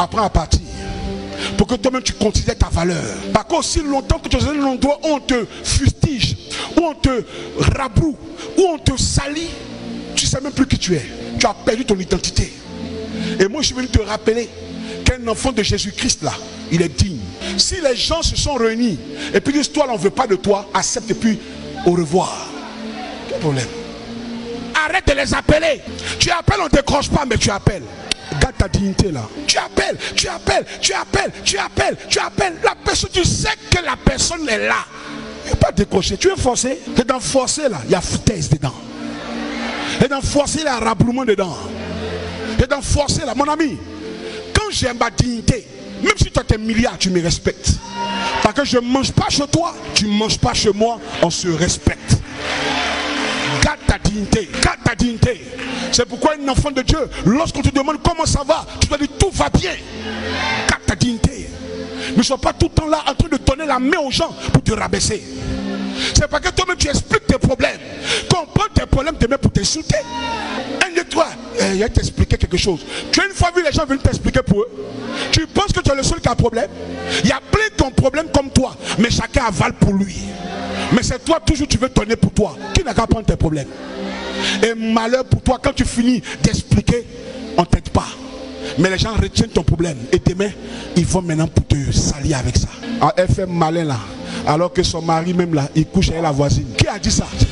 Apprends à partir. Pour que toi-même tu considères ta valeur. Parce qu'aussi longtemps que tu es dans un endroit où on te fustige, où on te rabroue, où on te salit, tu ne sais même plus qui tu es. Tu as perdu ton identité. Et moi je suis venu te rappeler qu'un enfant de Jésus-Christ là, il est digne. Si les gens se sont réunis et puis disent toi là on ne veut pas de toi, accepte et puis au revoir. Quel problème? Arrête de les appeler. Tu appelles, on ne décroche pas, mais tu appelles. Garde ta dignité là. Tu appelles, tu appelles, tu appelles, tu appelles, tu appelles. La personne, tu sais que la personne est là. Il ne faut pas décrocher. Tu es forcé. Et dans forcer là, il y a foutaise dedans. Et dans forcer, il y a rabrouement dedans. Et dans forcer là, mon ami, quand j'ai ma dignité, même si toi tu es milliard, tu me respectes. Parce que je ne mange pas chez toi, tu ne manges pas chez moi, on se respecte. Garde ta dignité, garde ta dignité. C'est pourquoi un enfant de Dieu, lorsqu'on te demande comment ça va, tu dois dire tout va bien. Garde ta dignité. Ne sois pas tout le temps là en train de donner la main aux gens pour te rabaisser. C'est parce que toi-même tu expliques tes problèmes. Comprends tes problèmes, te mets pour t'insulter. Un de toi, il va t'expliquer quelque chose. Tu as une fois vu les gens venir t'expliquer pour eux. Tu penses que tu es le seul qui a un problème. Il y a plein de problèmes comme toi, mais chacun avale pour lui. Mais c'est toi toujours tu veux donner pour toi. Qui n'a qu'à prendre tes problèmes? Et malheur pour toi quand tu finis d'expliquer, on ne t'aide pas. Mais les gens retiennent ton problème. Et demain, ils vont maintenant pour te salir avec ça. Elle fait malin là. Alors que son mari même là, il couche avec la voisine. Qui a dit ça?